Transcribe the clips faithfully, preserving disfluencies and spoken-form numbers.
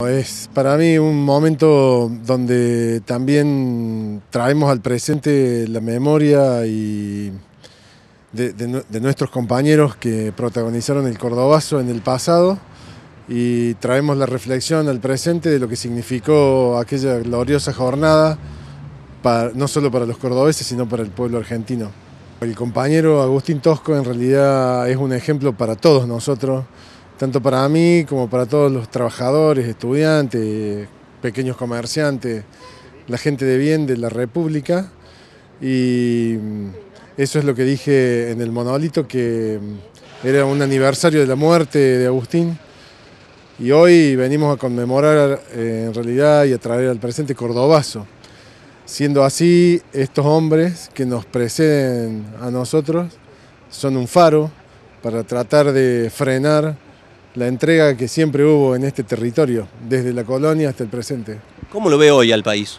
Es para mí un momento donde también traemos al presente la memoria y de, de, de nuestros compañeros que protagonizaron el Cordobazo en el pasado y traemos la reflexión al presente de lo que significó aquella gloriosa jornada, para, no solo para los cordobeses, sino para el pueblo argentino. El compañero Agustín Tosco en realidad es un ejemplo para todos nosotros, tanto para mí como para todos los trabajadores, estudiantes, pequeños comerciantes, la gente de bien de la República. Y eso es lo que dije en el monolito, que era un aniversario de la muerte de Agustín. Y hoy venimos a conmemorar eh, en realidad y a traer al presente Cordobazo. Siendo así, estos hombres que nos preceden a nosotros son un faro para tratar de frenar la entrega que siempre hubo en este territorio, desde la colonia hasta el presente. ¿Cómo lo ve hoy al país?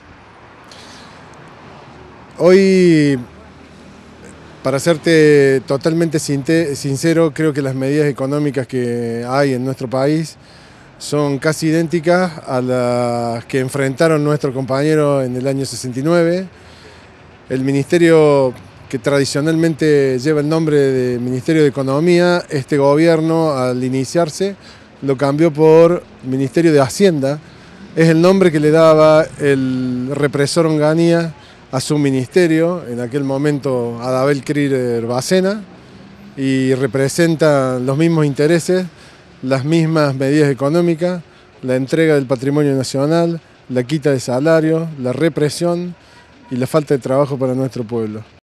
Hoy, para serte totalmente sincero, creo que las medidas económicas que hay en nuestro país son casi idénticas a las que enfrentaron nuestros compañeros en el año sesenta y nueve. El ministerio que tradicionalmente lleva el nombre de Ministerio de Economía, este gobierno al iniciarse lo cambió por Ministerio de Hacienda. Es el nombre que le daba el represor Onganía a su ministerio, en aquel momento Adabel Krier Bacena, y representa los mismos intereses, las mismas medidas económicas, la entrega del patrimonio nacional, la quita de salario, la represión y la falta de trabajo para nuestro pueblo.